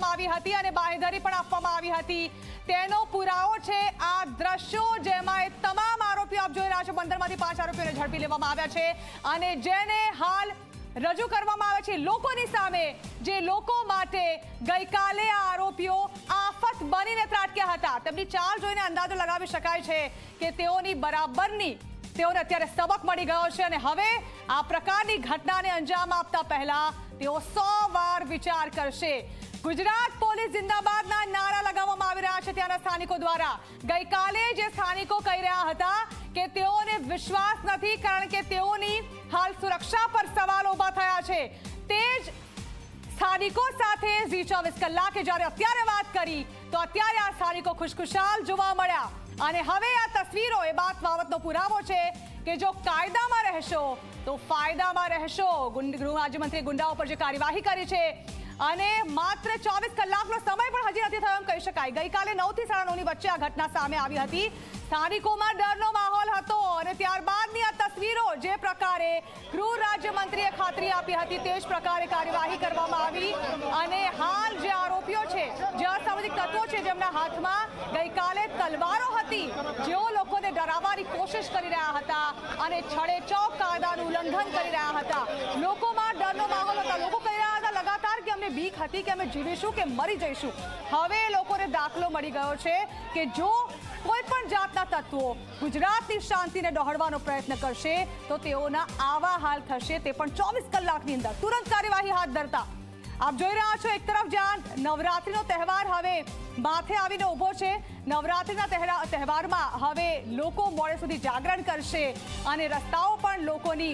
કરવામાં આવી હતી અને બાંહેધરી પણ આપવામાં આવી હતી। તેનો પુરાવો છે આ દ્રશ્યો, જેમાં તમામ આરોપીઓ આપ જોઈ રહ્યા છો, 15માંથી 5 આરોપીઓને ઝડપી લેવામાં આવ્યા છે અને જેને હાલ રજૂ કરવામાં આવે છે લોકોની સામે, જે લોકો માટે ગઈકાલે આ આરોપીઓ આફત બનીને ત્રાટક્યા હતા। તેમની ચાલ જોઈને અંદાજો લગાવી શકાય છે કે તેઓની બરાબરની તેઓને અત્યારે સબક મળી ગયો છે અને હવે આ પ્રકારની ઘટનાને અંજામ આપતા પહેલા તેઓ 100 વાર વિચાર કરશે। ગુજરાત પોલીસ જિંદાબાદના નારા લગાવવામાં આવી રહ્યા છે ત્યાંના સ્થાનિકો દ્વારા। ગઈકાલે જે સ્થાનિકો કહી રહ્યા હતા કે તેઓને વિશ્વાસ નથી, કારણ કે તેઓની હાલ સુરક્ષા પર સવાલો ઊભા થયા છે, તે જ સ્થાનિકો સાથે ઝી 24 કલાકે જ્યારે અત્યારે વાત કરી તો અત્યારે આ સ્થાનિકો ખુશખુશાલ જોવા મળ્યા અને હવે આ તસવીરો એ બાબતનો પુરાવો છે કે જો કાયદામાં રહેશો તો ફાયદામાં રહેશો। ગૃહ રાજ્યમંત્રીએ ગુંડાઓ પર જે કાર્યવાહી કરી છે અને માત્ર 24 કલાકનો સમય પણ હજી નથી થયો એમ કહી શકાય। ગઈકાલે 9 થી 9:30ની વચ્ચે આ ઘટના સામે આવી હતી। સ્થાનિકોમાં ડરનો માહોલ હતો અને ત્યારબાદની આ તસવીરો, જે પ્રકારે ગૃહ રાજ્યમંત્રીએ ખાતરી આપી હતી તે જ પ્રકારે કાર્યવાહી કરવામાં આવી અને હાલ જે આરોપીઓ છે, જે અસામાજિક તત્વો છે, જેમના હાથમાં ગઈકાલે તલવારો હતી, જેઓ લોકોને ડરાવવાની કોશિશ કરી રહ્યા હતા અને છડેચોક કાયદાનું ઉલ્લંઘન કરી રહ્યા હતા। લોકોમાં ડરનો માહોલ હતો। લોકો કહી રહ્યા હતા લગાતાર કે અમને બીક હતી કે અમે જીવીશું કે મરી જઈશું। હવે લોકોને દાખલો મળી ગયો છે કે જો કોઈ પણ જાતના તત્વો ગુજરાતની શાંતિને ડહોળવાનો પ્રયત્ન કરશે તો તેઓના આવા હાલ થશે, તે પણ 24 કલાકની અંદર તુરંત કાર્યવાહી હાથ ધરતા। આપ જોઈ રહ્યા છો એક તરફ જ્યાં નવરાત્રીનો તહેવાર હવે માથે આવીને ઊભો છે, નવરાત્રીના તહેવારમાં હવે લોકો મોડે સુધી જાગરણ કરશે અને રસ્તાઓ પણ લોકોની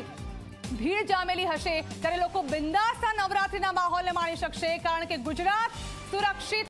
ભીડ જામેલી હશે, ત્યારે લોકો બિંદાસ નવરાત્રીના માહોલને માણી શકશે, કારણ કે ગુજરાત સુરક્ષિત